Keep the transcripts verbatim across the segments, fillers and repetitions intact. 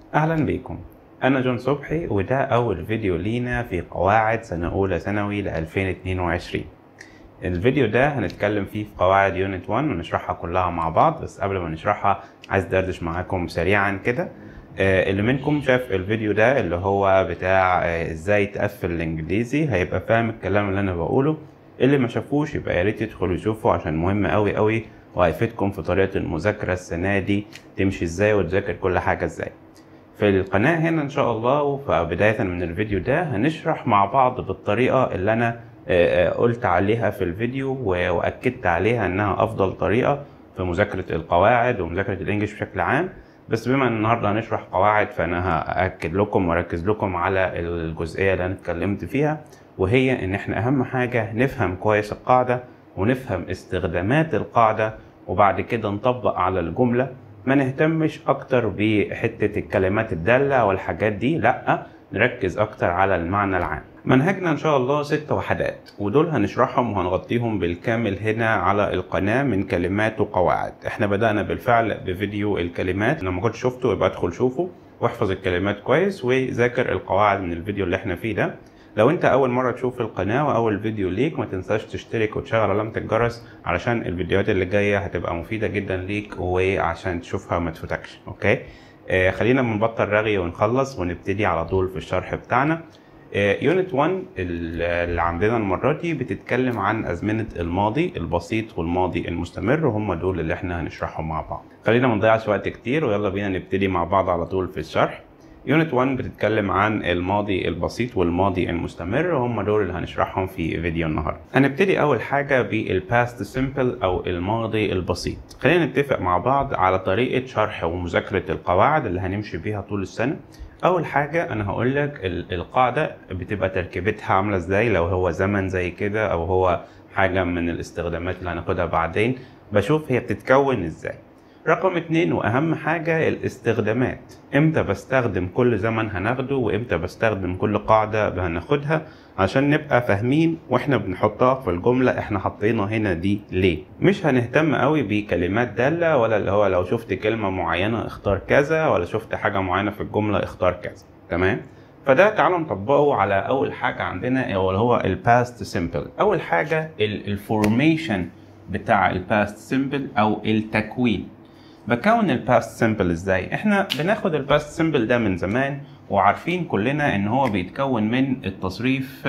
أهلا بيكم. أنا جون صبحي وده أول فيديو لينا في قواعد سنة أولى ثانوي ل ألفين واتنين وعشرين. الفيديو ده هنتكلم فيه في قواعد يونت واحد ونشرحها كلها مع بعض، بس قبل ما نشرحها عايز دردش معاكم سريعا كده. آه، اللي منكم شاف الفيديو ده اللي هو بتاع آه، ازاي تقفل الانجليزي هيبقى فاهم الكلام اللي انا بقوله. اللي ما شافوش يبقى يا ريت يدخلوا يشوفوا عشان مهم قوي قوي وهيفيدكم في طريقة المذاكرة السنة دي تمشي ازاي وتذاكر كل حاجة ازاي. في القناة هنا ان شاء الله، فبداية من الفيديو ده هنشرح مع بعض بالطريقة اللي انا قلت عليها في الفيديو واكدت عليها انها افضل طريقة في مذاكرة القواعد ومذاكرة الانجليش بشكل عام. بس بما ان النهاردة هنشرح قواعد فانا هأكد لكم واركز لكم على الجزئية اللي انا اتكلمت فيها، وهي ان احنا اهم حاجة نفهم كويس القاعدة ونفهم استخدامات القاعدة وبعد كده نطبق على الجملة. ما نهتمش اكتر بحتة الكلمات الدالة والحاجات دي، لا نركز اكتر على المعنى العام. منهجنا ان شاء الله ست وحدات ودول هنشرحهم وهنغطيهم بالكامل هنا على القناة من كلمات وقواعد. احنا بدأنا بالفعل بفيديو الكلمات، لو ما كنتش شفته يبقى ادخل شوفه واحفظ الكلمات كويس وذاكر القواعد من الفيديو اللي احنا فيه ده. لو انت اول مرة تشوف القناة واول فيديو ليك ما تنساش تشترك وتشغل علامة الجرس علشان الفيديوهات اللي جاية هتبقى مفيدة جدا ليك وعشان تشوفها ما تفوتكش. اوكي، آه خلينا بنبطل رغي ونخلص ونبتدي على طول في الشرح بتاعنا. يونت واحد اللي عندنا المرة دي بتتكلم عن أزمنة الماضي البسيط والماضي المستمر، وهم دول اللي احنا هنشرحهم مع بعض. خلينا ما نضيعش وقت كتير ويلا بينا نبتدي مع بعض على طول في الشرح. يونت واحد بتتكلم عن الماضي البسيط والماضي المستمر، وهم دول اللي هنشرحهم في فيديو النهارده. هنبتدي أول حاجة بالباست سيمبل أو الماضي البسيط. خلينا نتفق مع بعض على طريقة شرح ومذاكرة القواعد اللي هنمشي بيها طول السنة. اول حاجه انا هقول لك القاعده بتبقى تركيبتها عامله ازاي، لو هو زمن زي كده او هو حاجه من الاستخدامات اللي هناخدها بعدين بشوف هي بتتكون ازاي. رقم اتنين واهم حاجه الاستخدامات، امتى بستخدم كل زمن هناخده وامتى بستخدم كل قاعده هناخدها عشان نبقى فاهمين واحنا بنحطها في الجمله احنا حطينا هنا دي ليه. مش هنهتم قوي بكلمات داله ولا اللي هو لو شفت كلمه معينه اختار كذا ولا شفت حاجه معينه في الجمله اختار كذا. تمام، فده تعالوا نطبقه على اول حاجه عندنا اللي هو الباست سيمبل. اول حاجه الفورميشن بتاع الباست سيمبل او التكوين. بكون الباست سيمبل ازاي؟ احنا بناخد الباست سيمبل ده من زمان وعارفين كلنا ان هو بيتكون من التصريف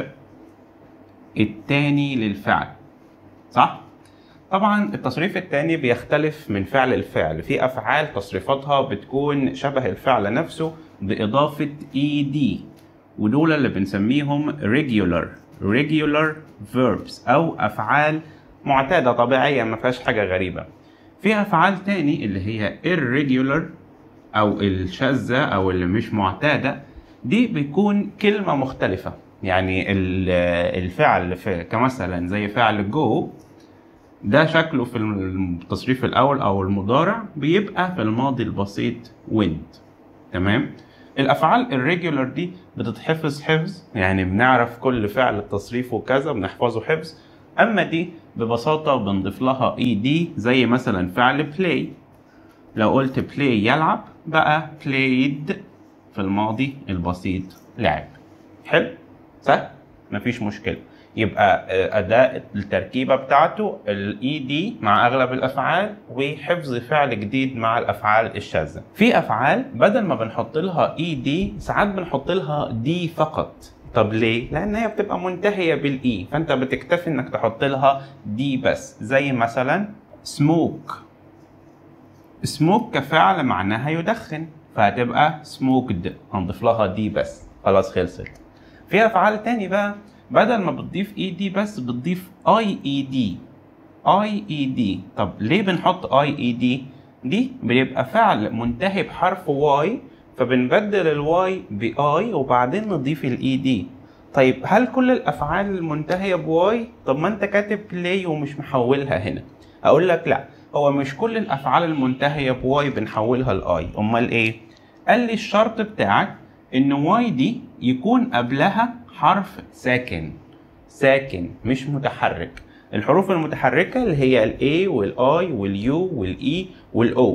التاني للفعل، صح؟ طبعا التصريف التاني بيختلف من فعل لفعل، في افعال تصريفاتها بتكون شبه الفعل نفسه باضافة ed، ودول اللي بنسميهم regular regular verbs او افعال معتادة طبيعية ما فيهاش حاجة غريبة. في افعال تاني اللي هي irregular او الشاذة او اللي مش معتادة، دي بيكون كلمة مختلفة. يعني الفعل في كمثلا زي فعل go ده شكله في التصريف الاول او المضارع بيبقى في الماضي البسيط went. تمام، الافعال irregular دي بتتحفظ حفظ، يعني بنعرف كل فعل تصريفه كذا بنحفظه حفظ. اما دي ببساطة بنضيف لها ed زي مثلا فعل play. لو قلت play يلعب بقى played في الماضي البسيط لعب. حلو، سهل مفيش مشكلة. يبقى أداء التركيبة بتاعته ed مع أغلب الأفعال وحفظ فعل جديد مع الأفعال الشاذة. في أفعال بدل ما بنحط لها ed ساعات بنحط لها d فقط. طب ليه؟ لأن هي بتبقى منتهية بالإي، فأنت بتكتفي إنك تحط لها دي بس. زي مثلا smoke. smoke كفعل معناها يدخن فهتبقى smoked، هنضيف لها دي بس، خلاص خلصت. في أفعال تاني بقى بدل ما بتضيف اي دي بس بتضيف اي اي دي. اي اي دي، طب ليه بنحط اي اي دي؟ دي بيبقى فعل منتهي بحرف واي فبنبدل الواي باي وبعدين نضيف الاي دي. طيب هل كل الافعال المنتهيه بواي؟ طب ما انت كاتب بلاي ومش محولها هنا. اقول لك لا، هو مش كل الافعال المنتهيه بواي بنحولها لاي. امال ايه؟ قال لي الشرط بتاعك ان واي دي يكون قبلها حرف ساكن، ساكن مش متحرك. الحروف المتحركه اللي هي الاي والاي واليو والاي والاو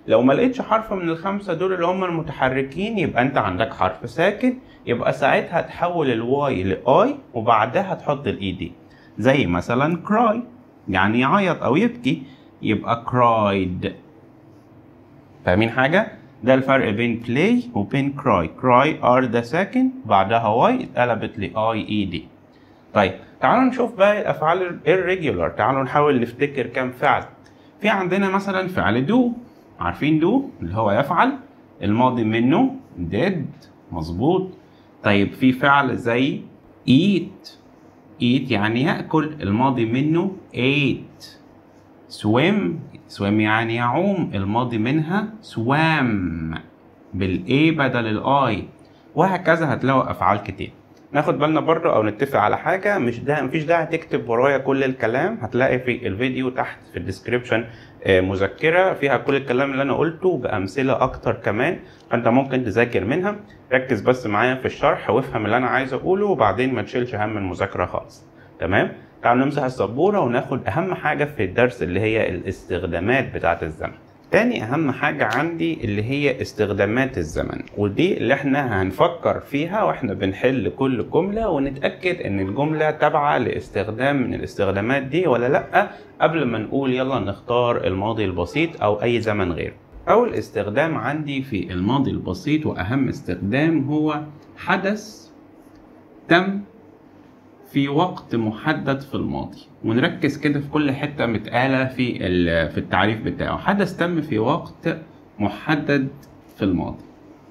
لو ما لقيتش حرف من الخمسة دول اللي هم المتحركين يبقى انت عندك حرف ساكن، يبقى ساعتها تحول الواي لاي وبعدها تحط الاي دي. زي مثلا cry يعني يعيط او يبكي، يبقى cried. فاهمين حاجة؟ ده الفرق بين play وبين cry. cry are ده ساكن بعدها واي اتقلبت ل اي اي دي. طيب تعالوا نشوف بقى الافعال الريجولار. تعالوا نحاول نفتكر كام فعل. في عندنا مثلا فعل do، عارفين do اللي هو يفعل، الماضي منه did، مظبوط. طيب في فعل زي eat، eat يعني يأكل، الماضي منه ate. swim، swim يعني يعوم، الماضي منها swam بالاي بدل الاي. وهكذا هتلاقوا افعال كتير. ناخد بالنا برضه او نتفق على حاجه، مش ده مفيش داعي تكتب ورايا كل الكلام. هتلاقي في الفيديو تحت في الديسكريبشن مذكره فيها كل الكلام اللي انا قلته بامثله اكتر كمان، فانت ممكن تذاكر منها. ركز بس معايا في الشرح وافهم اللي انا عايز اقوله، وبعدين ما تشيلش هم المذاكره خالص. تمام؟ تعالوا نمسح السبوره وناخد اهم حاجه في الدرس اللي هي الاستخدامات بتاعه الزمن. تاني اهم حاجة عندي اللي هي استخدامات الزمن، ودي اللي احنا هنفكر فيها واحنا بنحل كل جملة ونتأكد ان الجملة تابعة لاستخدام من الاستخدامات دي ولا لأ قبل ما نقول يلا نختار الماضي البسيط او اي زمن غيره. اول استخدام عندي في الماضي البسيط واهم استخدام هو حدث تم في وقت محدد في الماضي. ونركز كده في كل حتة متقالة في في التعريف بتاعه. حدث تم في وقت محدد في الماضي.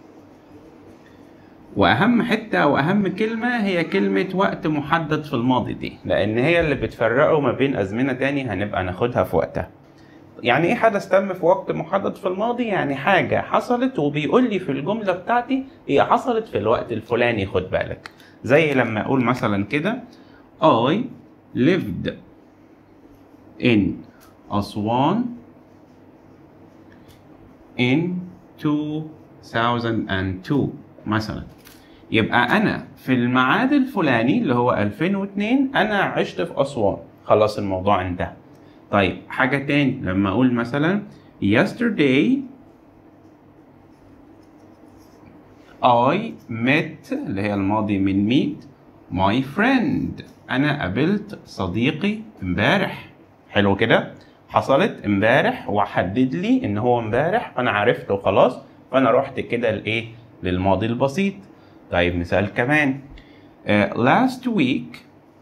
واهم حتة واهم كلمة هي كلمة وقت محدد في الماضي دي، لان هي اللي بتفرقه ما بين ازمنة تاني هنبقى ناخدها في وقتها. يعني ايه حدث تم في وقت محدد في الماضي؟ يعني حاجة حصلت وبيقول لي في الجملة بتاعتي هي حصلت في الوقت الفلاني. خد بالك، زي لما اقول مثلا كده I lived in Aswan in two thousand two مثلا. يبقى انا في الميعاد الفلاني اللي هو ألفين واثنين انا عشت في اسوان، خلاص الموضوع انتهى. طيب حاجة تاني لما اقول مثلا yesterday I met اللي هي الماضي من meet my friend، انا قابلت صديقي امبارح. حلو كده، حصلت امبارح وحدد لي ان هو امبارح فانا عرفته خلاص، فانا رحت كده لايه للماضي البسيط. طيب مثال كمان uh, last week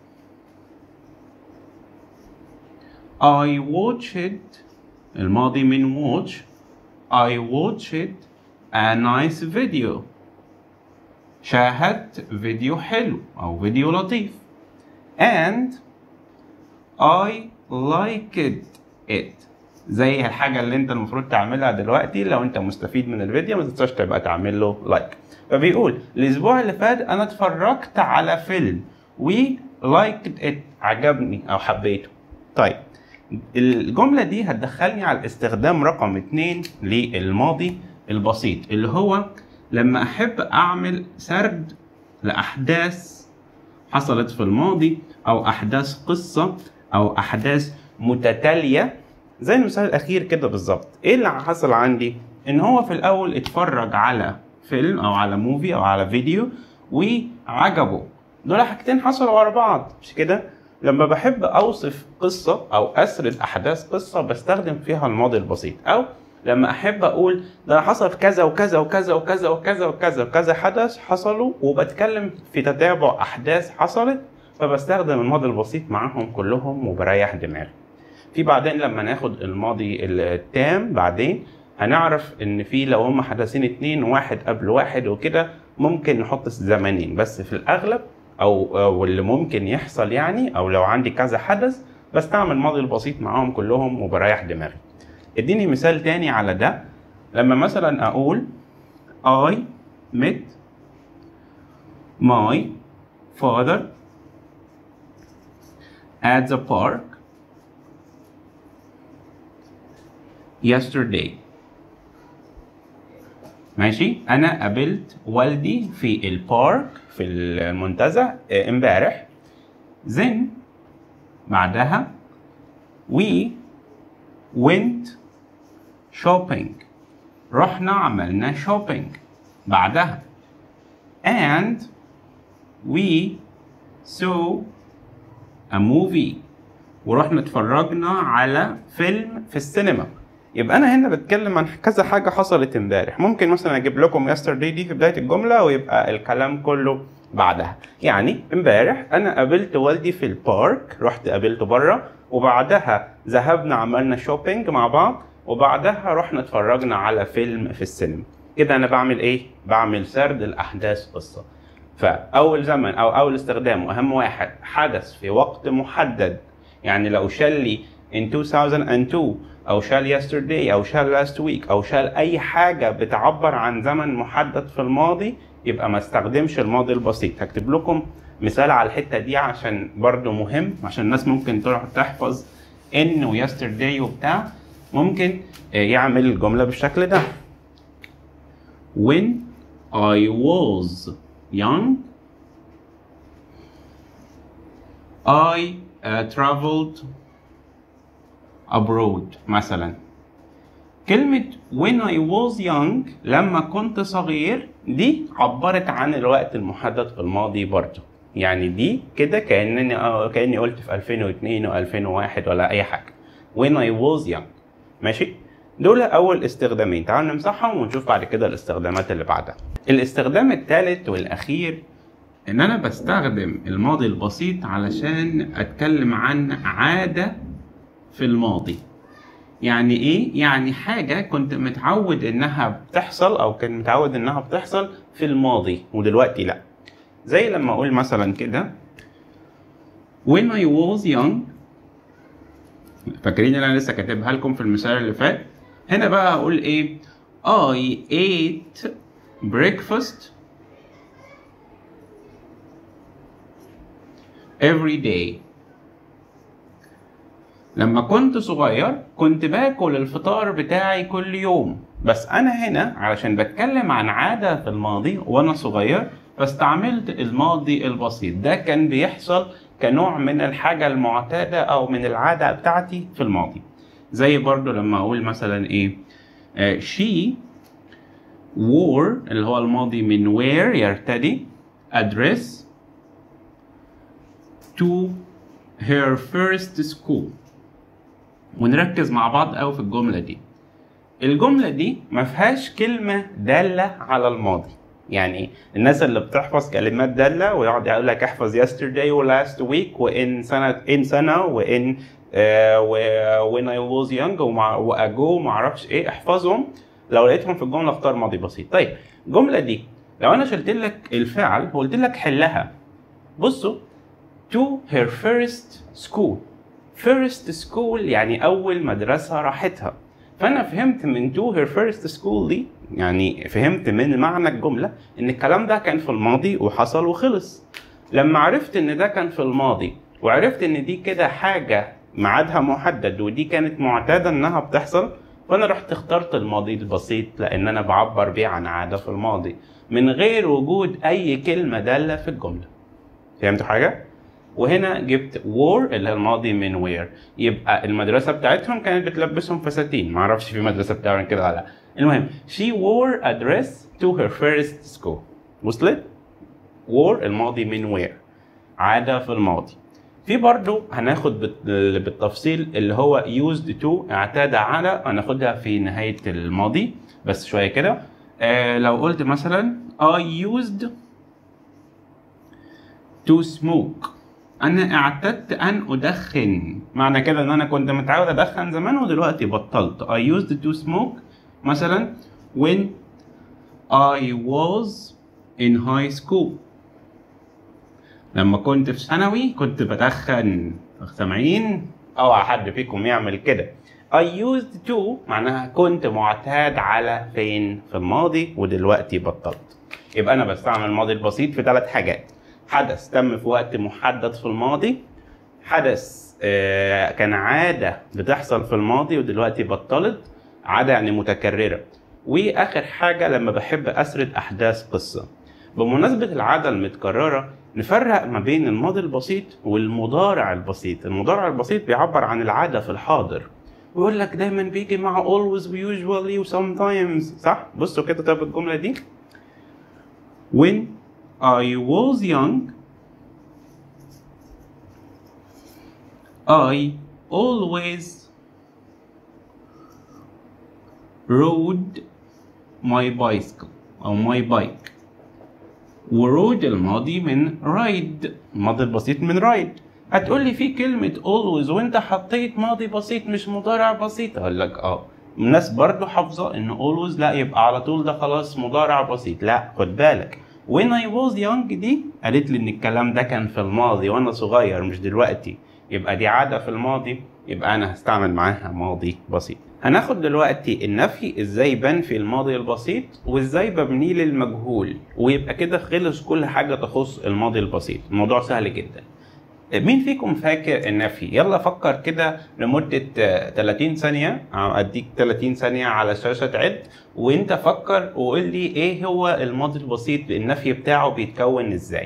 I watched، الماضي من watch، I watched a nice video، شاهدت فيديو حلو او فيديو لطيف. and I liked it، زي الحاجة اللي انت المفروض تعملها دلوقتي لو انت مستفيد من الفيديو ما تنساش تبقى تعمل له لايك. فبيقول الاسبوع اللي فات انا اتفرجت على فيلم و liked it، عجبني او حبيته. طيب الجملة دي هتدخلني على الاستخدام رقم اتنين للماضي البسيط، اللي هو لما احب اعمل سرد لاحداث حصلت في الماضي او احداث قصة او احداث متتالية. زي المثال الاخير كده بالظبط. ايه اللي حصل عندي؟ ان هو في الاول اتفرج على فيلم او على موفي او على فيديو وعجبه. دول حاجتين حصلوا ورا بعض، مش كده؟ لما بحب اوصف قصة او اسرد احداث قصة بستخدم فيها الماضي البسيط. او لما احب اقول ده حصل كذا وكذا وكذا وكذا وكذا وكذا وكذا حدث حصلوا وبتكلم في تتابع احداث حصلت، فبستخدم الماضي البسيط معاهم كلهم وبريح دماغي. في بعدين لما ناخد الماضي التام بعدين هنعرف ان في لو هم حدثين اتنين واحد قبل واحد وكده ممكن نحط زمنين، بس في الاغلب او واللي ممكن يحصل يعني، او لو عندي كذا حدث بستعمل الماضي البسيط معاهم كلهم وبريح دماغي. اديني مثال تاني على ده. لما مثلا اقول I met my father at the park yesterday. ماشي، انا قابلت والدي في البارك في المنتزه امبارح. then بعدها we went shopping رحنا عملنا shopping. بعدها and we saw a movie. ورحنا اتفرجنا على فيلم في السينما. يبقى انا هنا بتكلم عن كذا حاجه حصلت امبارح. ممكن مثلا اجيب لكم yesterday دي في بدايه الجمله ويبقى الكلام كله بعدها. يعني امبارح انا قابلت والدي في البارك، رحت قابلته بره، وبعدها ذهبنا عملنا شوبينج مع بعض، وبعدها رحنا اتفرجنا على فيلم في السينما. كده انا بعمل ايه؟ بعمل سرد الاحداث قصه. فاول زمن او اول استخدام واهم واحد حدث في وقت محدد. يعني لو شال لي in two thousand two او شال yesterday او شال last week او شال اي حاجه بتعبر عن زمن محدد في الماضي، يبقى ما استخدمش الماضي البسيط. هكتب لكم مثال على الحته دي عشان برضو مهم، عشان الناس ممكن تروح تحفظ ان و yesterday وبتاع. ممكن يعمل الجمله بالشكل ده: when I was young I uh, traveled abroad مثلا. كلمة when I was young لما كنت صغير دي عبرت عن الوقت المحدد في الماضي برضه. يعني دي كده كأنني كأني قلت في ألفين واثنين و ألفين وواحد ولا أي حاجة. when I was young. ماشي؟ دول أول استخدامين. تعالوا نمسحهم ونشوف بعد كده الاستخدامات اللي بعدها. الاستخدام الثالث والأخير إن أنا بستخدم الماضي البسيط علشان أتكلم عن عادة في الماضي. يعني ايه؟ يعني حاجة كنت متعود انها بتحصل او كان متعود انها بتحصل في الماضي ودلوقتي لا. زي لما اقول مثلا كده when I was young. فاكرين ان انا لسه كاتبها لكم في المثال اللي فات؟ هنا بقى اقول ايه؟ I ate breakfast every day. لما كنت صغير كنت باكل الفطار بتاعي كل يوم. بس انا هنا علشان بتكلم عن عادة في الماضي وانا صغير فاستعملت الماضي البسيط. ده كان بيحصل كنوع من الحاجة المعتادة او من العادة بتاعتي في الماضي. زي برضو لما اقول مثلا ايه uh, she wore اللي هو الماضي من wear يرتدي address to her first school. ونركز مع بعض قوي في الجملة دي. الجملة دي ما فيهاش كلمة دالة على الماضي. يعني الناس اللي بتحفظ كلمات دالة ويقعد يقول لك احفظ yesterday و last week وإن سنة إن سنة وإن آه و when I was young ومع وأجو ما أعرفش إيه، احفظهم. لو لقيتهم في الجملة اختار ماضي بسيط. طيب الجملة دي لو أنا شلت لك الفعل وقلت لك حلها، بصوا to her first school. first school يعني أول مدرسة راحتها. فأنا فهمت من to her first school دي، يعني فهمت من معنى الجملة إن الكلام ده كان في الماضي وحصل وخلص. لما عرفت إن ده كان في الماضي وعرفت إن دي كده حاجة ميعادها محدد ودي كانت معتادة إنها بتحصل، فأنا رحت اخترت الماضي البسيط لأن أنا بعبر بيه عن عادة في الماضي من غير وجود أي كلمة دالة في الجملة. فهمتوا حاجة؟ وهنا جبت wore اللي هي الماضي من wear. يبقى المدرسة بتاعتهم كانت بتلبسهم فساتين. معرفش في مدرسة بتعمل كده ولا لا. المهم she wore a dress to her first school. وصلت؟ wore الماضي من wear، عادة في الماضي. في برضو هناخد بالتفصيل اللي هو used to اعتاد على، هناخدها في نهاية الماضي بس شوية كده. آه لو قلت مثلا I used to smoke. أنا اعتدت أن أدخن. معنى كده إن أنا كنت متعود أدخن زمان ودلوقتي بطلت. I used to smoke مثلا when I was in high school. لما كنت في ثانوي كنت بدخن. سامعين؟ أوعى حد فيكم يعمل كده. I used to معناها كنت معتاد على فين في الماضي ودلوقتي بطلت. يبقى أنا بستعمل الماضي البسيط في ثلاث حاجات: حدث تم في وقت محدد في الماضي، حدث آه كان عادة بتحصل في الماضي ودلوقتي بطلت، عادة يعني متكررة، وآخر حاجة لما بحب أسرد أحداث قصة. بمناسبة العادة المتكررة نفرق ما بين الماضي البسيط والمضارع البسيط. المضارع البسيط بيعبر عن العادة في الحاضر، ويقول لك دايما بيجي مع always و usually و sometimes، صح؟ بصوا كده طب الجملة دي. When I was young I always rode my bicycle أو my bike. ورود الماضي من ride، الماضي البسيط من ride. هتقول لي في كلمة always وانت حطيت ماضي بسيط مش مضارع بسيط. اقول لك اه الناس برضو حافظة ان always لا يبقى على طول ده خلاص مضارع بسيط. لا خد بالك when I was young دي قالت لي ان الكلام ده كان في الماضي وانا صغير مش دلوقتي، يبقى دي عادة في الماضي، يبقى انا هستعمل معاها ماضي بسيط. هناخد دلوقتي النفي ازاي بنفي الماضي البسيط وازاي ببنيه للمجهول، ويبقى كده خلص كل حاجة تخص الماضي البسيط. الموضوع سهل جدا. مين فيكم فاكر النفي؟ يلا فكر كده لمدة تلاتين ثانية، اديك تلاتين ثانية على الشاشة تعد وانت فكر وقول لي ايه هو الماضي البسيط، النفي بتاعه بيتكون ازاي.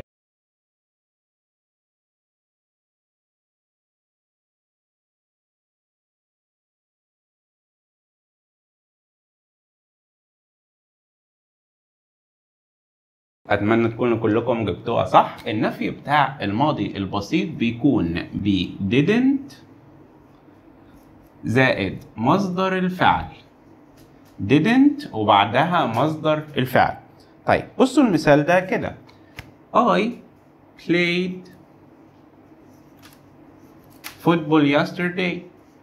اتمنى تكونوا كلكم جبتوها صح. النفي بتاع الماضي البسيط بيكون ب didn't زائد مصدر الفعل. didn't وبعدها مصدر الفعل. طيب بصوا المثال ده كده. I played football yesterday.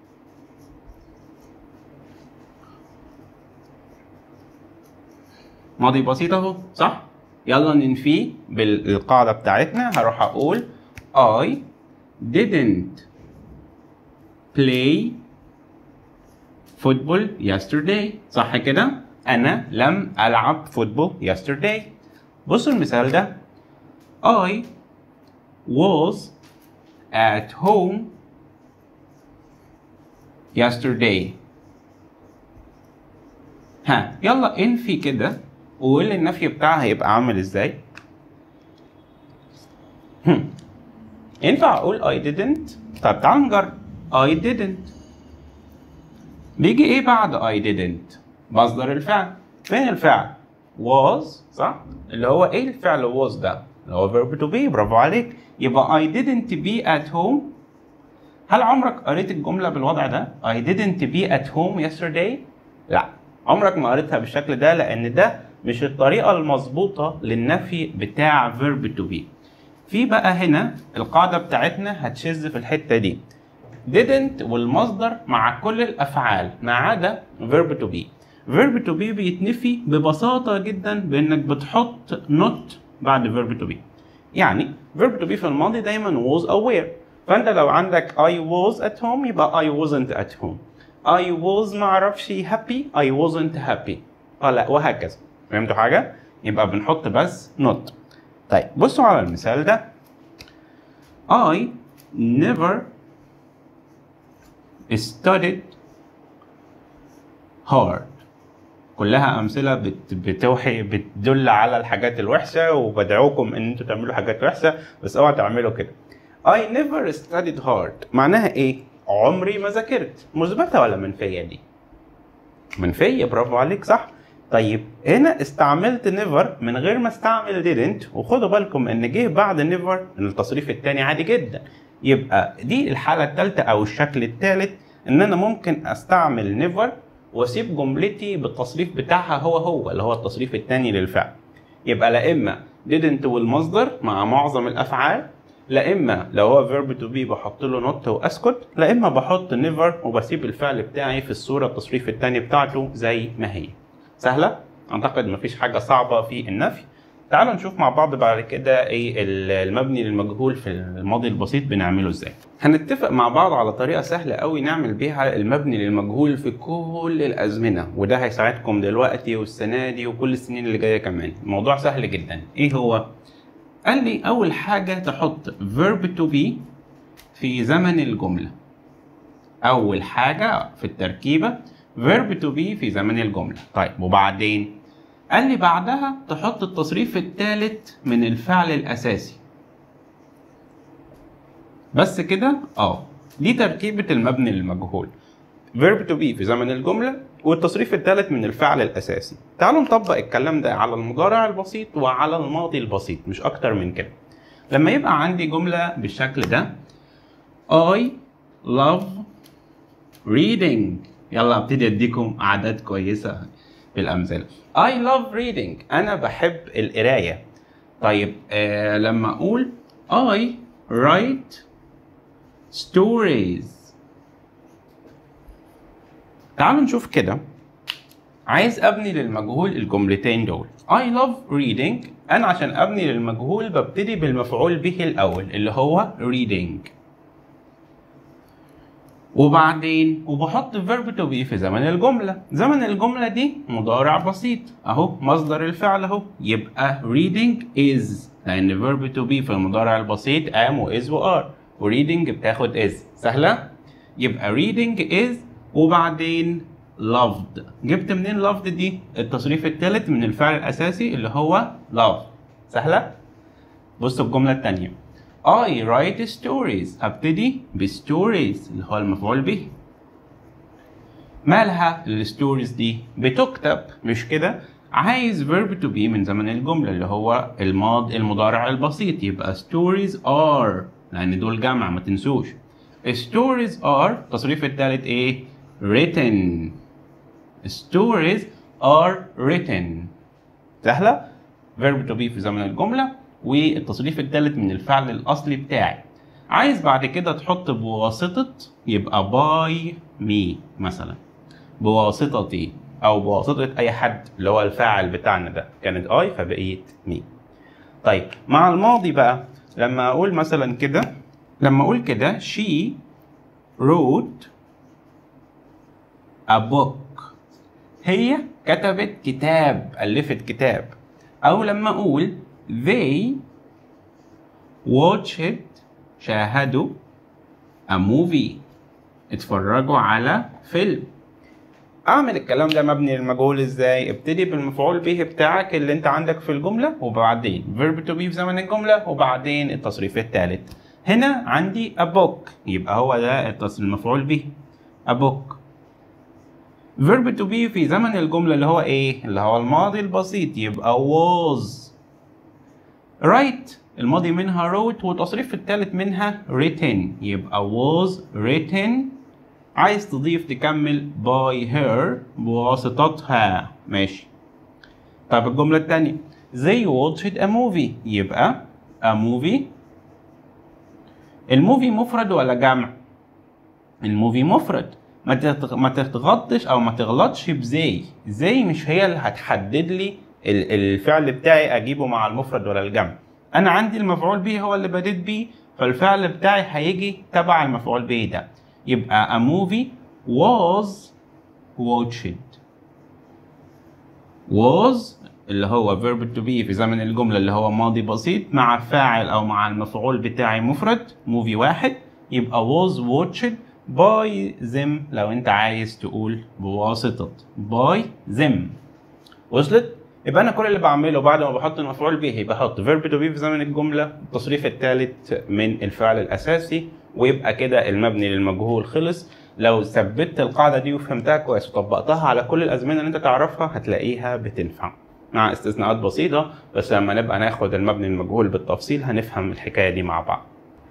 ماضي بسيط اهو صح؟ يلا ننفيه بالقاعدة بتاعتنا. هروح اقول I didn't play football yesterday. صح كده؟ انا لم العب فوتبول yesterday. بصوا المثال ده. I was at home yesterday. ها يلا انفي كده وقول النفي بتاعها هيبقى عامل ازاي. هم. ينفع اقول I didn't؟ طب تعال نجرب. I didn't بيجي ايه بعد I didn't؟ مصدر الفعل. فين الفعل؟ was صح؟ اللي هو ايه الفعل was ده؟ اللي هو verb to be. برافو عليك. يبقى I didn't be at home. هل عمرك قريت الجملة بالوضع ده؟ I didn't be at home yesterday؟ لا عمرك ما قريتها بالشكل ده، لان ده مش الطريقة المظبوطة للنفي بتاع verb to be. في بقى هنا القاعدة بتاعتنا هتشذ في الحتة دي. didn't والمصدر مع كل الأفعال ما عدا verb to be. verb to be بيتنفي ببساطة جدا بإنك بتحط not بعد verb to be. يعني verb to be في الماضي دايما was aware. فأنت لو عندك I was at home يبقى I wasn't at home. I was معرفش happy I wasn't happy. اه لا وهكذا. فهمتوا حاجة؟ يبقى بنحط بس not. طيب بصوا على المثال ده. I never studied hard. كلها أمثلة بت بتوحي بتدل على الحاجات الوحشة، وبدعوكم إن أنتوا تعملوا حاجات وحشة بس اوعوا تعملوا كده. I never studied hard معناها إيه؟ عمري ما ذاكرت. مثبتة ولا منفية دي؟ منفية. برافو عليك صح. طيب هنا استعملت never من غير ما استعمل didn't، وخدوا بالكم ان جه بعد never التصريف الثاني عادي جدا. يبقى دي الحالة الثالثة او الشكل الثالث ان انا ممكن استعمل never واسيب جملتي بالتصريف بتاعها هو هو اللي هو التصريف الثاني للفعل. يبقى لا اما didn't والمصدر مع معظم الافعال، لا اما لو هو verb to be بحط له not واسكت، لا اما بحط never وبسيب الفعل بتاعي في الصورة التصريف الثاني بتاعته زي ما هي. سهلة؟ أعتقد مفيش حاجة صعبة في النفي. تعالوا نشوف مع بعض بعد كده إيه المبني للمجهول في الماضي البسيط بنعمله إزاي. هنتفق مع بعض على طريقة سهلة أوي نعمل بيها المبني للمجهول في كل الأزمنة، وده هيساعدكم دلوقتي والسنة دي وكل السنين اللي جاية كمان. الموضوع سهل جدا. إيه هو؟ قال لي أول حاجة تحط verb to be في زمن الجملة. أول حاجة في التركيبة verb to be في زمن الجملة. طيب وبعدين قال لي بعدها تحط التصريف الثالث من الفعل الأساسي. بس كده اه دي تركيبة المبني للمجهول. verb to be في زمن الجملة، والتصريف الثالث من الفعل الأساسي. تعالوا نطبق الكلام ده على المضارع البسيط وعلى الماضي البسيط، مش أكتر من كده. لما يبقى عندي جملة بالشكل ده I love reading، يلا ابتدي اديكم أعداد كويسة بالأمثلة. I love reading، أنا بحب القراية. طيب آه لما أقول I write stories، تعالوا نشوف كده. عايز ابني للمجهول الجملتين دول I love reading، انا عشان ابني للمجهول ببتدي بالمفعول به الاول اللي هو reading، وبعدين وبحط verb to be في زمن الجملة. زمن الجملة دي مضارع بسيط اهو، مصدر الفعل اهو، يبقى reading is، لان verb to be في المضارع البسيط am و is و are، و reading بتاخد is. سهلة؟ يبقى reading is وبعدين loved. جبت منين loved دي؟ التصريف الثالث من الفعل الأساسي اللي هو love. سهلة؟ بصوا الجملة الثانية I write stories، هبتدي بstories اللي هو المفعول به. مالها الستوريز دي؟ بتكتب مش كده؟ عايز verb to be من زمن الجملة اللي هو الماضي المضارع البسيط، يبقى stories are، لأن دول جمع ما تنسوش. stories are التصريف الثالث إيه؟ written. stories are written. سهلة؟ verb to be في زمن الجملة والتصريف الثالث من الفعل الأصلي بتاعي. عايز بعد كده تحط بواسطة، يبقى by me مثلا، بواسطتي أو بواسطة أي حد اللي هو الفاعل بتاعنا ده، كانت I فبقيت me. طيب مع الماضي بقى لما أقول مثلا كده، لما أقول كده she wrote a book، هي كتبت كتاب، ألفت كتاب. أو لما أقول they watched، شاهدوا a movie، اتفرجوا على فيلم. أعمل الكلام ده مبني للمجهول إزاي؟ ابتدي بالمفعول به بتاعك اللي أنت عندك في الجملة، وبعدين verb to be في زمن الجملة، وبعدين التصريف الثالث. هنا عندي a book، يبقى هو ده المفعول به a book. verb to be في زمن الجملة اللي هو ايه؟ اللي هو الماضي البسيط، يبقى was. write الماضي منها wrote، والتصريف الثالث منها written، يبقى was written. عايز تضيف تكمل by her بواسطتها، ماشي. طب الجملة الثانية they watched a movie، يبقى a movie. الموفي مفرد ولا جمع؟ الموفي مفرد. ما تتغطش او ما تغلطش بزي، زي مش هي اللي هتحدد لي الفعل بتاعي اجيبه مع المفرد ولا الجمع. انا عندي المفعول به هو اللي بديت بيه، فالفعل بتاعي هيجي تبع المفعول به ده. يبقى a movie was watched. was اللي هو verb to be في زمن الجملة اللي هو ماضي بسيط مع فاعل او مع المفعول بتاعي مفرد، movie واحد، يبقى was watched by them لو انت عايز تقول بواسطة by them. وصلت؟ يبقى انا كل اللي بعمله بعد ما بحط المفعول به بحط verb to be في زمن الجملة، التصريف الثالث من الفعل الاساسي، ويبقى كده المبني للمجهول خلص. لو ثبتت القاعدة دي وفهمتها كويس وطبقتها على كل الازمنة اللي انت تعرفها هتلاقيها بتنفع، مع استثناءات بسيطة، بس لما نبقى ناخد المبني للمجهول بالتفصيل هنفهم الحكاية دي مع بعض.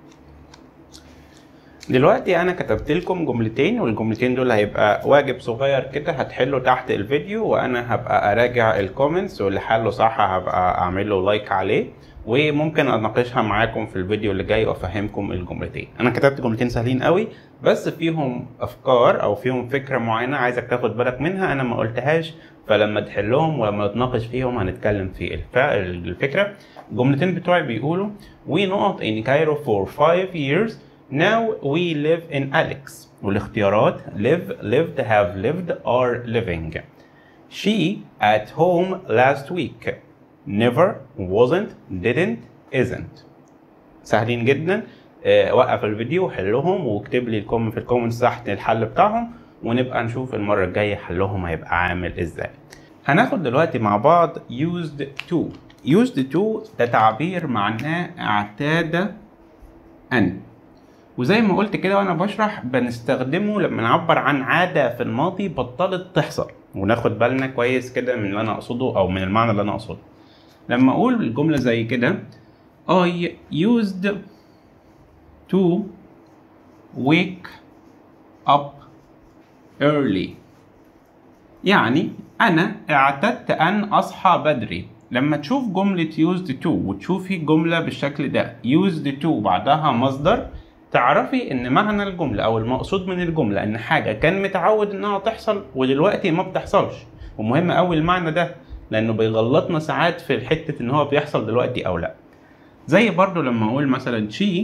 دلوقتي انا كتبت لكم جملتين، والجملتين دول هيبقى واجب صغير كده هتحله تحت الفيديو، وانا هبقى اراجع الكومنتس، واللي حله صح هبقى اعمل له لايك عليه، وممكن اناقشها معاكم في الفيديو اللي جاي وافهمكم الجملتين. انا كتبت جملتين سهلين قوي بس فيهم افكار او فيهم فكره معينه عايزك تاخد بالك منها انا ما قلتهاش، فلما تحلهم ولما نتناقش فيهم هنتكلم في الفكره. الجملتين بتوعي بيقولوا we not in Cairo for five years now we live in Alex، والاختيارات live, lived, have lived, are living. She at home last week. never, wasn't, didn't, isn't. سهلين جدا. أه وقف الفيديو وحلهم واكتب لي الكوم في الكومنتس تحت الحل بتاعهم، ونبقى نشوف المرة الجاية حلهم هيبقى عامل ازاي. هناخد دلوقتي مع بعض used to. used to ده تعبير معناه اعتاد أن، وزي ما قلت كده وانا بشرح بنستخدمه لما نعبر عن عادة في الماضي بطلت تحصل، وناخد بالنا كويس كده من اللي انا اقصده او من المعنى اللي انا اقصده. لما اقول الجملة زي كده I used to wake up early، يعني انا اعتدت ان اصحى بدري. لما تشوف جملة used to وتشوفي جملة بالشكل ده used to بعدها مصدر، تعرفي ان معنى الجملة او المقصود من الجملة ان حاجة كان متعود انها تحصل ودلوقتي ما بتحصلش. ومهم اوي المعنى ده لانه بيغلطنا ساعات في حتة ان هو بيحصل دلوقتي او لا. زي برضو لما اقول مثلا she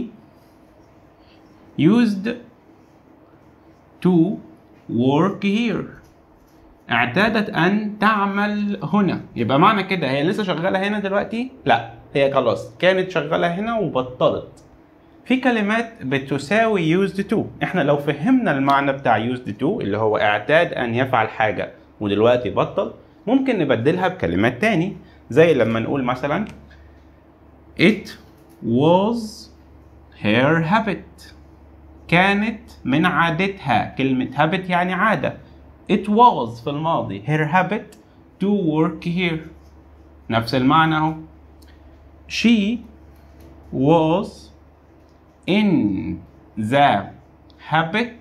used to work here، اعتادت ان تعمل هنا. يبقى معنى كده هي لسه شغالة هنا دلوقتي؟ لا، هي خلاص كانت شغالة هنا وبطلت. في كلمات بتساوي used to، احنا لو فهمنا المعنى بتاع used to اللي هو اعتاد ان يفعل حاجة ودلوقتي بطل، ممكن نبدلها بكلمات تاني. زي لما نقول مثلا it was her habit، كانت من عادتها. كلمة habit يعني عادة. it was في الماضي her habit to work here، نفس المعنى اهو. she was in the habit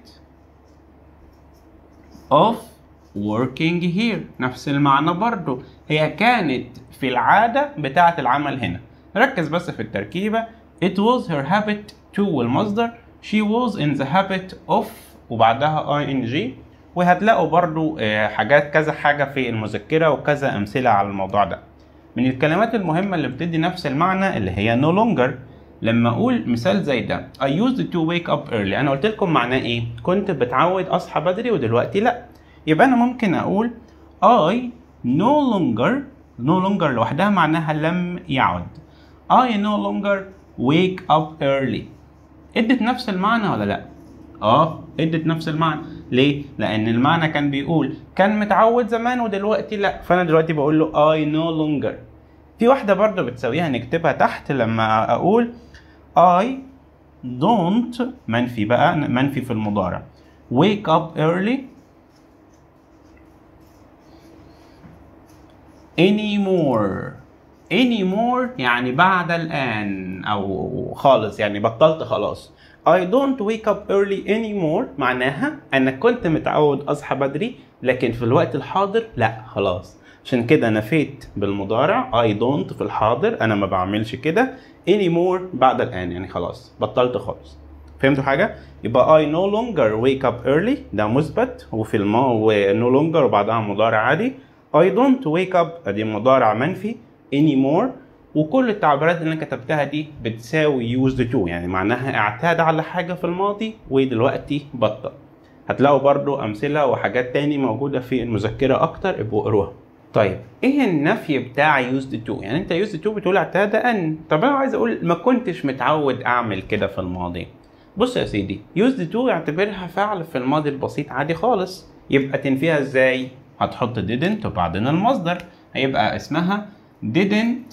of working here، نفس المعنى برضو. هي كانت في العادة بتاعة العمل هنا. ركز بس في التركيبة. it was her habit to والمصدر، she was in the habit of وبعدها ing. وهتلاقوا برضو حاجات كذا حاجة في المذكرة وكذا أمثلة على الموضوع ده. من الكلمات المهمة اللي بتدي نفس المعنى اللي هي no longer. لما أقول مثال زي ده I used to wake up early، أنا قلت لكم معناه إيه؟ كنت بتعود أصحى بدري ودلوقتي لأ. يبقى أنا ممكن أقول I no longer، no longer لوحدها معناها لم يعد. I no longer wake up early. ادت نفس المعنى ولا لأ؟ آه ادت نفس المعنى. ليه؟ لأن المعنى كان بيقول كان متعود زمان ودلوقتي لأ، فأنا دلوقتي بقول له I no longer. في واحدة برضه بتساويها نكتبها تحت لما أقول I don't، منفي بقى، منفي في المضارع، wake up early anymore. anymore يعني بعد الآن أو خالص، يعني بطلت خلاص. I don't wake up early anymore معناها أنا كنت متعود أصحى بدري لكن في الوقت الحاضر لأ خلاص. عشان كده نفيت بالمضارع I don't في الحاضر، أنا ما بعملش كده. anymore بعد الآن يعني خلاص بطلت خالص. فهمتوا حاجة؟ يبقى I no longer wake up early ده مثبت وفي الماء و no longer وبعدها مضارع عادي. I don't wake up دي مضارع منفي. anymore وكل التعبيرات اللي انا كتبتها دي بتساوي used to، يعني معناها اعتاد على حاجة في الماضي ودلوقتي بطل. هتلاقوا برضو امثلة وحاجات تاني موجودة في المذكرة اكتر، ابقوا اقروها. طيب ايه النفي بتاع used to؟ يعني انت used to بتقول اعتاد ان، طب انا عايز اقول ما كنتش متعود اعمل كده في الماضي. بص يا سيدي used to اعتبرها فعل في الماضي البسيط عادي خالص. يبقى تنفيها ازاي؟ هتحط didn't وبعدين المصدر، هيبقى اسمها didn't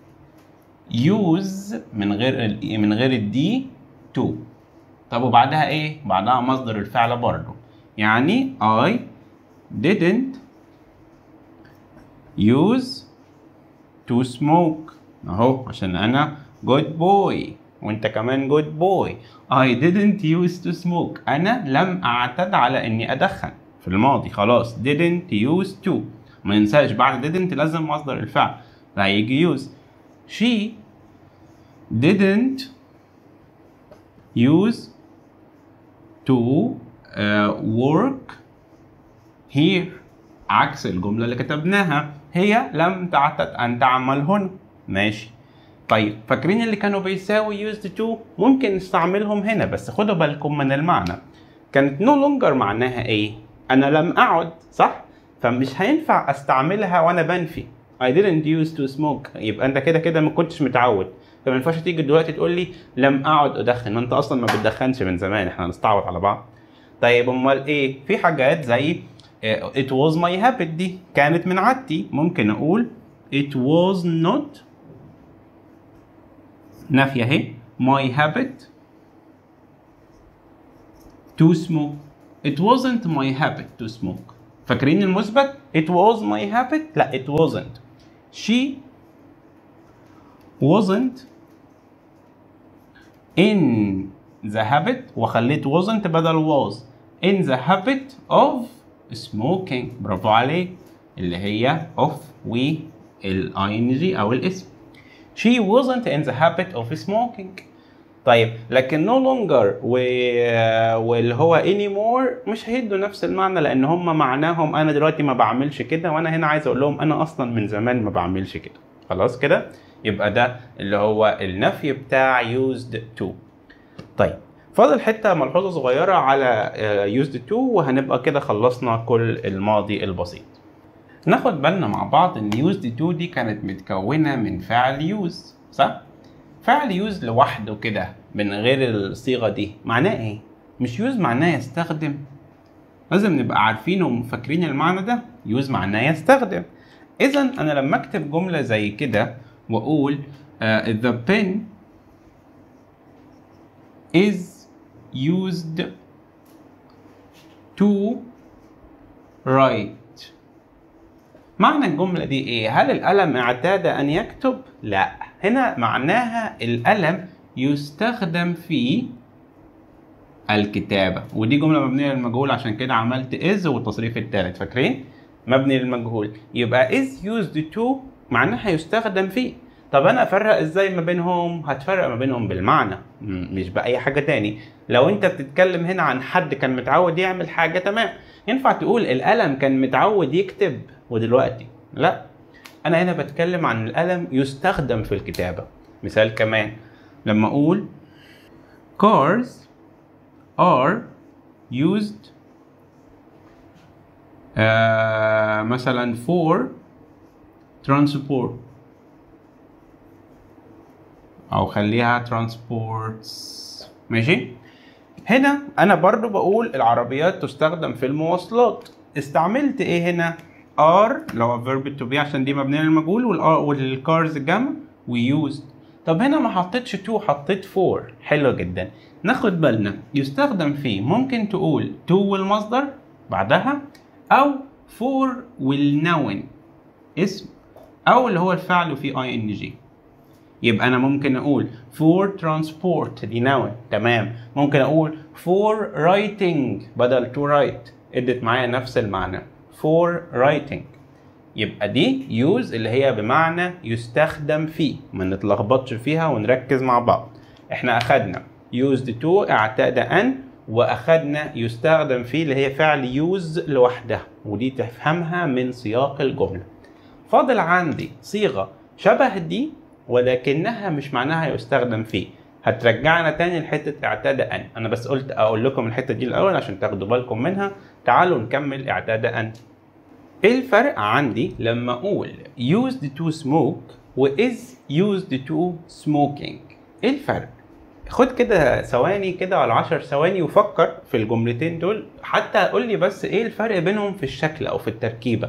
use من غير من غير الدي to. طب وبعدها ايه؟ بعدها مصدر الفعل برضو، يعني I didn't use to smoke اهو عشان انا good boy وانت كمان good boy. I didn't use to smoke، انا لم اعتد على اني ادخن في الماضي خلاص. didn't use to، ما ننساش بعد didn't لازم مصدر الفعل هيجي use. she didn't use to uh, work here، عكس الجملة اللي كتبناها، هي لم تعتد أن تعمل هنا. ماشي. طيب فاكرين اللي كانوا بيساوي used to؟ ممكن نستعملهم هنا بس خدوا بالكم من المعنى. كانت no longer معناها ايه؟ أنا لم أعد، صح؟ فمش هينفع أستعملها وأنا بنفي. I didn't use to smoke، يبقى أنت كده كده ما كنتش متعود، فما ينفعش تيجي دلوقتي تقول لي لم أعد أدخن، ما أنت أصلا ما بتدخنش من زمان، إحنا هنستعوض على بعض. طيب أمال إيه؟ في حاجات زي it was my habit، دي كانت من عادتي. ممكن أقول it was not، نافية أهي، my habit to smoke. It wasn't my habit to smoke. فاكرين المثبت؟ It was my habit. لا it wasn't. She wasn't in the habit وخليت wasn't بدل was. In the habit of smoking. برافو عليك. اللي هي of و ال ing أو الاسم. She wasn't in the habit of smoking. طيب لكن no longer و... واللي هو anymore مش هيدوا نفس المعنى، لأن هم معناهم أنا دلوقتي ما بعملش كده، وأنا هنا عايز أقول لهم أنا أصلا من زمان ما بعملش كده. خلاص كده؟ يبقى ده اللي هو النفي بتاع used to. طيب فاضل حتة ملحوظة صغيرة على used to وهنبقى كده خلصنا كل الماضي البسيط. ناخد بالنا مع بعض ان used to دي كانت متكونة من فعل use، صح؟ فعل use لوحده كده من غير الصيغة دي معناه ايه؟ مش use معناه يستخدم؟ لازم نبقى عارفين وفاكرين المعنى ده. use معناه يستخدم. إذا أنا لما أكتب جملة زي كده وأقول uh, the pen is used to write. معنى الجملة دي إيه؟ هل القلم اعتاد أن يكتب؟ لا، هنا معناها القلم يستخدم في الكتابة، ودي جملة مبنية للمجهول عشان كده عملت is والتصريف الثالث، فاكرين؟ مبني للمجهول. يبقى is used to معناها يستخدم فيه. طب أنا أفرق إزاي ما بينهم؟ هتفرق ما بينهم بالمعنى مش بأي حاجة تاني. لو أنت بتتكلم هنا عن حد كان متعود يعمل حاجة تمام، ينفع تقول القلم كان متعود يكتب ودلوقتي لا، أنا هنا بتكلم عن القلم يستخدم في الكتابة. مثال كمان لما أقول cars are used uh, مثلا for transport أو خليها transports. ماشي؟ هنا أنا برضو بقول العربيات تستخدم في المواصلات. استعملت إيه هنا؟ are اللي هو verb to be عشان دي مبنية للمجهول، والcars جمع وused. طب هنا ما حطيتش to، حطيت for. حلو جدا. ناخد بالنا يستخدم فيه ممكن تقول to والمصدر بعدها، أو for والnoun اسم، أو اللي هو الفعل فيه ing. يبقى أنا ممكن أقول for transport دي noun تمام. ممكن أقول for writing بدل to write، ادت معايا نفس المعنى for writing. يبقى دي use اللي هي بمعنى يستخدم فيه، ما نتلخبطش فيها ونركز مع بعض. احنا أخدنا used to اعتاد أن، وأخدنا يستخدم فيه اللي هي فعل use لوحدها، ودي تفهمها من سياق الجملة. فاضل عندي صيغة شبه دي ولكنها مش معناها يستخدم فيه، هترجعنا تاني لحتة اعتاد أن. أنا بس قلت أقول لكم الحتة دي الأول عشان تاخدوا بالكم منها. تعالوا نكمل اعتاد أن. إيه الفرق عندي لما أقول used to smoke و is used to smoking؟ إيه الفرق؟ خد كده ثواني كده ولا عشر ثواني وفكر في الجملتين دول، حتى قول لي بس إيه الفرق بينهم في الشكل أو في التركيبة.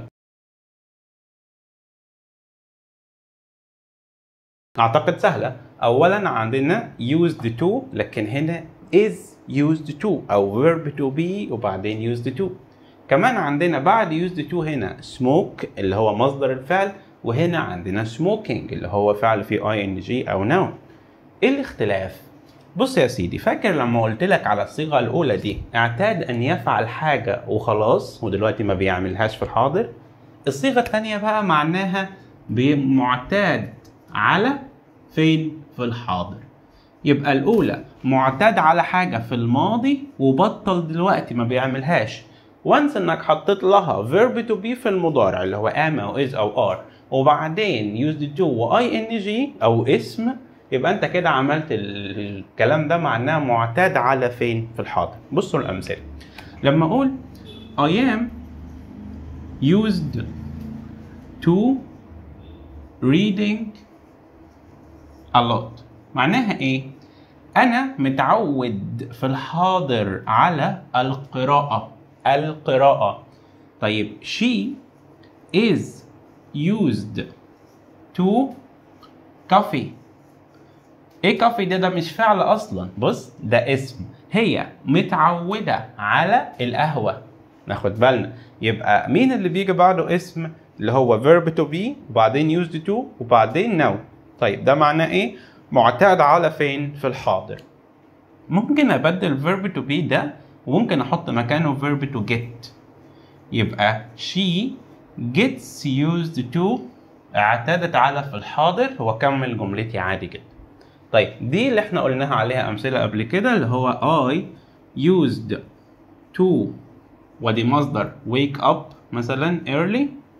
أعتقد سهلة. أولاً عندنا used to، لكن هنا is used to أو verb to be وبعدين used to. كمان عندنا بعد used to هنا smoke اللي هو مصدر الفعل، وهنا عندنا smoking اللي هو فعل فيه ing أو noun. إيه الاختلاف؟ بص يا سيدي، فاكر لما قلت لك على الصيغة الأولى دي اعتاد أن يفعل حاجة وخلاص ودلوقتي ما بيعملهاش في الحاضر؟ الصيغة الثانية بقى معناها بمعتاد على فين؟ في الحاضر. يبقى الأولى معتاد على حاجة في الماضي وبطل دلوقتي ما بيعملهاش. وانس انك حطيت لها verb to be في المضارع اللي هو am أو is أو are، وبعدين used to و ing أو اسم، يبقى انت كده عملت الكلام ده معناه معتاد على فين؟ في الحاضر. بصوا الأمثلة. لما أقول I am used to reading a lot، معناها ايه؟ انا متعود في الحاضر على القراءة. القراءة. طيب she is used to coffee. ايه coffee ده؟ ده مش فعل اصلا. بص ده اسم. هي متعودة على القهوة. ناخد بالنا، يبقى مين اللي بيجي بعده اسم اللي هو verb to be وبعدين used to وبعدين now. طيب ده معناه ايه؟ معتاد على فين؟ في الحاضر. ممكن ابدل verb to be ده وممكن احط مكانه verb to get. يبقى she gets used to اعتادت على في الحاضر واكمل جملتي عادي جدا. طيب دي اللي احنا قلناها عليها امثله قبل كده، اللي هو I used to ودي مصدر wake up مثلا early.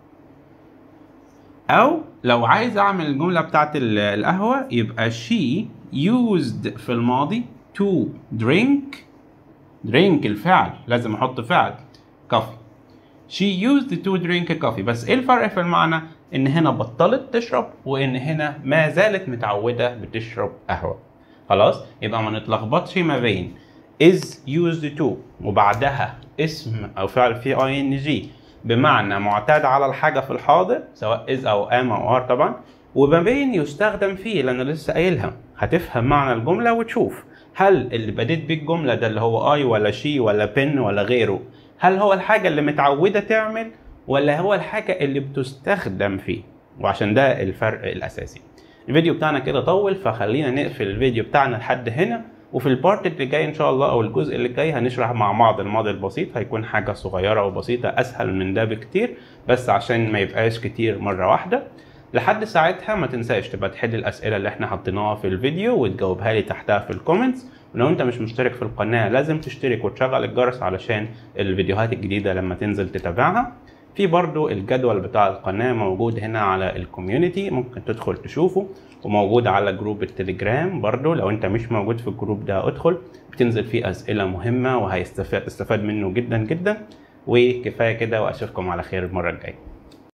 او لو عايز اعمل الجمله بتاعت القهوه يبقى she used في الماضي to drink drink الفعل لازم احط فعل coffee. she used to drink coffee. بس ايه الفرق في المعنى؟ ان هنا بطلت تشرب وان هنا ما زالت متعوده بتشرب قهوه. خلاص، يبقى ما نتلخبطش ما بين is used to وبعدها اسم او فعل فيه ing بمعنى معتاد على الحاجه في الحاضر سواء is او am او are طبعا، وما بين يستخدم فيه اللي انا لسه قايلها. هتفهم معنى الجمله وتشوف هل اللي بديت بيه الجمله ده اللي هو I ولا she ولا pen ولا غيره، هل هو الحاجه اللي متعوده تعمل ولا هو الحاجه اللي بتستخدم فيه. وعشان ده الفرق الاساسي. الفيديو بتاعنا كده طول، فخلينا نقفل الفيديو بتاعنا لحد هنا، وفي البارت اللي جاي ان شاء الله او الجزء اللي جاي هنشرح مع بعض الماضي البسيط. هيكون حاجه صغيره وبسيطه اسهل من ده بكتير، بس عشان ما يبقاش كتير مره واحده. لحد ساعتها ما تنساش تبقى تحل الاسئله اللي احنا حطيناها في الفيديو وتجاوبها لي تحتها في الكومنتس. ولو انت مش مشترك في القناه لازم تشترك وتشغل الجرس علشان الفيديوهات الجديده لما تنزل تتابعها. في برضو الجدول بتاع القناة موجود هنا على الكوميونتي، ممكن تدخل تشوفه، وموجود على جروب التليجرام برضو. لو انت مش موجود في الجروب ده ادخل، بتنزل فيه اسئلة مهمة وهيستفاد تستفاد منه جدا جدا. وكفاية كده، واشوفكم على خير المرة الجاية.